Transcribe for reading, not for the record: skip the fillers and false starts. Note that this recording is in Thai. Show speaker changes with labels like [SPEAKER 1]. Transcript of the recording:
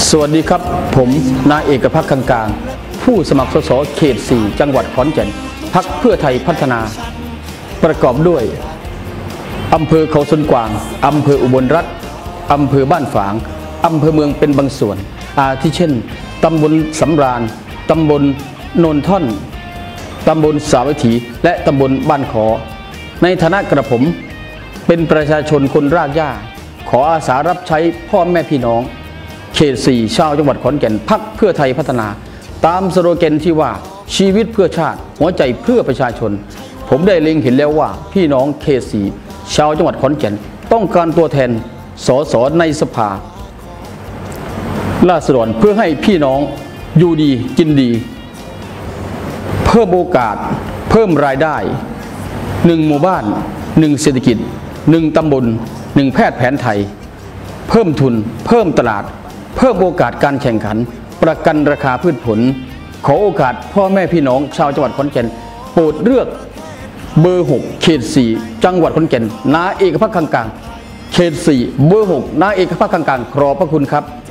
[SPEAKER 1] สวัสดีครับผมนายเอกภักดิ์กลางผู้สมัครสสเขต 4 จังหวัดขอนแก่นพรรคเพื่อไทยพัฒนาประกอบด้วยอำเภอเขาสนกวางอำเภออุบลรัตน์อำเภอบ้านฝางอำเภอเมืองเป็นบางส่วนอาทิเช่นตำบลสำราญตำบลโนนท่อนตำบลสาวัตถีและตำบลบ้านขอในฐานะกระผมเป็นประชาชนคนรากหญ้าขออาสารับใช้พ่อแม่พี่น้องเขต 4 ชาวจังหวัดขอนแก่นพรรคเพื่อไทยพัฒนาตามสโลแกนที่ว่าชีวิตเพื่อชาติหัวใจเพื่อประชาชนผมได้เล็งเห็นแล้วว่าพี่น้องเขต 4 ชาวจังหวัดขอนแก่นต้องการตัวแทนสสในสภาราษฎรเพื่อให้พี่น้องอยู่ดีกินดีเพิ่มโอกาสเพิ่มรายได้1หมู่บ้าน1เศรษฐกิจ1ตำบล1แพทย์แผนไทยเพิ่มทุนเพิ่มตลาดเพิ่มโอกาสการแข่งขันประกันราคาพืชผลขอโอกาสพ่อแม่พี่น้องชาวจังหวัดขอนแก่นโปรดเลือกเบอร์ 6 เขต 4 จังหวัดขอนแก่นนายเอกภักดิ์กลางเขต 4 เบอร์ 6 นายเอกภักดิ์กลางขอบพระคุณครับ